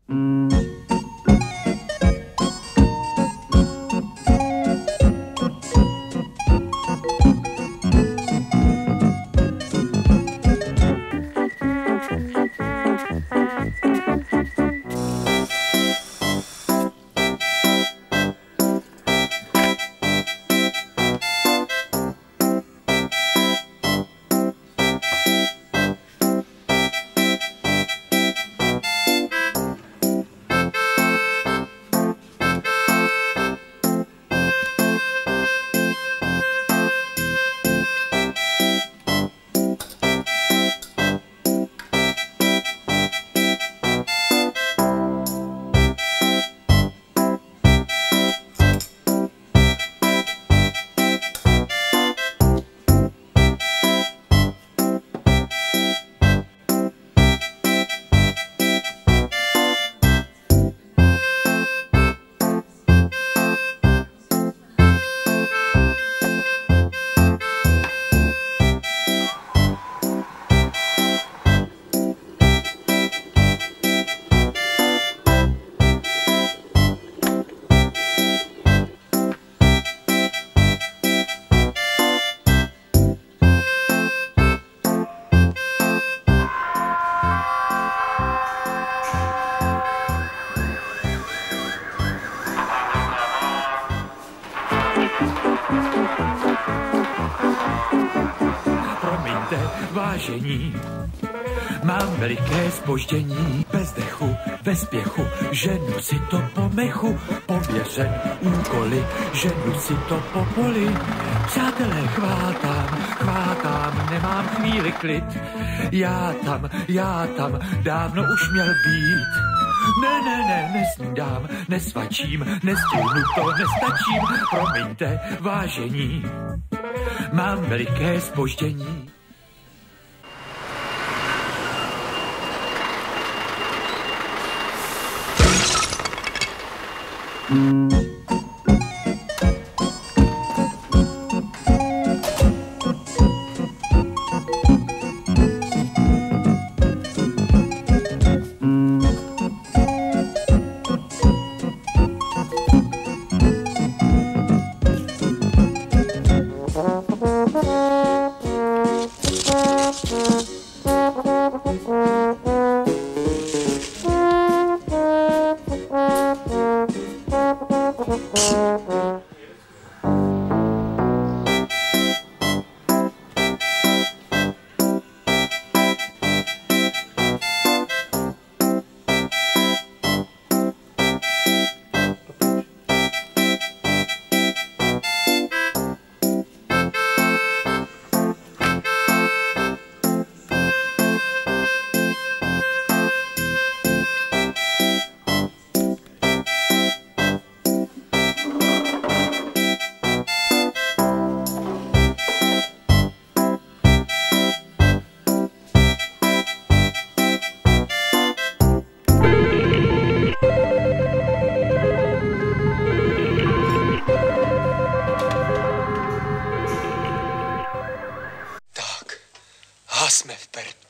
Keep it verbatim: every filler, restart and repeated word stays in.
Vážení, mám veliké zpoždění, bez dechu, bez spěchu, ženu si to po mechu, pověřen úkoly, ženu si to po poli. Přátelé, chvátám, chvátám, nemám chvíli klid, já tam, já tam, dávno už měl být. Ne, ne, ne, nesnídám, nesvačím, nestihnu to, nestačím, promiňte, vážení, mám veliké zpoždění. Jsme v perdu.